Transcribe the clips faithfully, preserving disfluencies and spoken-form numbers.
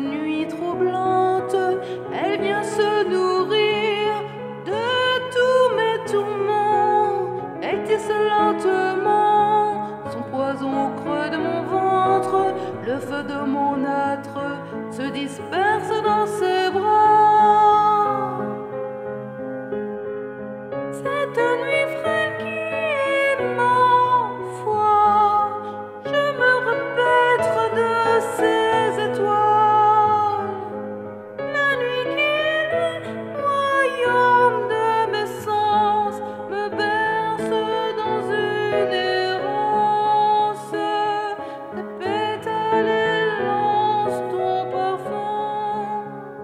nuit troublante, elle vient se nourrir de tous mes tourments. Elle tisse lentement son poison au creux de mon ventre. Le feu de mon âtre se disperse dans ses bras. Cette nuit frêle qui est ma foi, je me repaître de ces étoiles. La nuit qui est le royaume de mes sens me berce dans une errance. Tes pétales élancent ton parfum.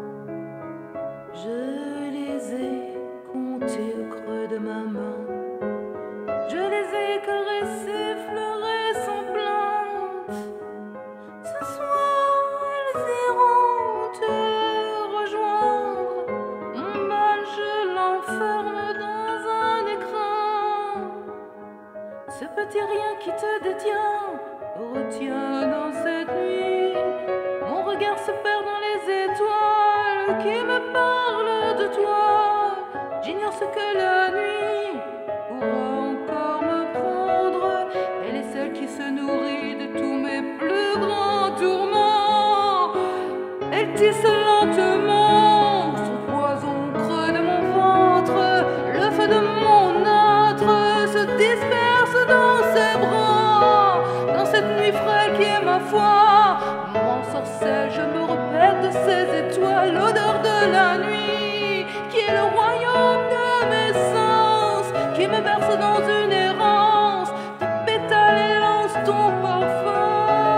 Je les ai comptés au creux de ma main. Je les ai caressés, fleurés sans plainte. Ce soir, elles iront te rejoindre. Mon mal, je l'enferme dans un écran. Ce petit rien qui te détient retient dans cette nuit. Mon regard se perd dans les étoiles qui me parlent de toi. J'ignore ce que la nuit pourra encore me prendre. Elle est celle qui se nourrit de tous mes plus grands tourments. Elle tisse lentement son poison au creux de mon ventre. Le feu de mon âtre se disperse dans ses bras. Dans cette nuit frêle qui est ma foi, mon sorcelle, je me répète de ces étoiles. L'odeur de la nuit qui est le royaume de mes sens, qui me berce dans une errance. Tes pétales élancent ton parfum.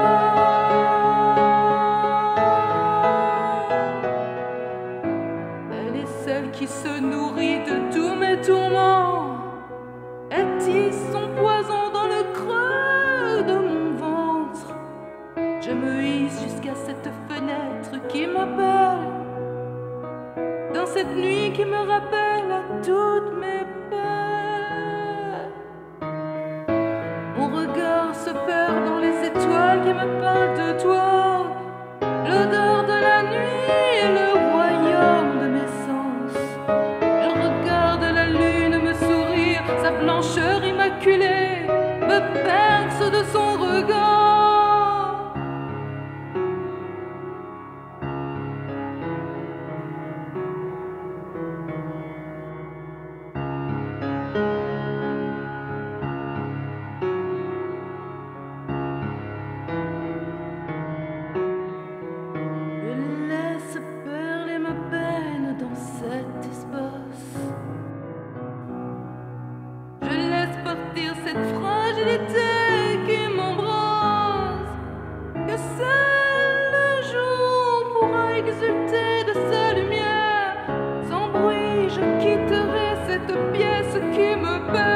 Elle est celle qui se nourrit de tous mes tourments. Elle tisse son poison dans le creux de mon ventre. Je me hisse jusqu'à cette fenêtre qui m'appelle, dans cette nuit qui me rappelle à toutes mes peines. Mon regard se perd dans les étoiles qui me parlent de toi. L'odeur de la nuit est le royaume de mes sens. Je regarde la lune me sourire, sa blancheur immaculée me berce de son regard. Cette fragilité qui m'embrase, que seul le jour pourra exulter de sa lumière. Sans bruit, je quitterai cette pièce qui me pèse.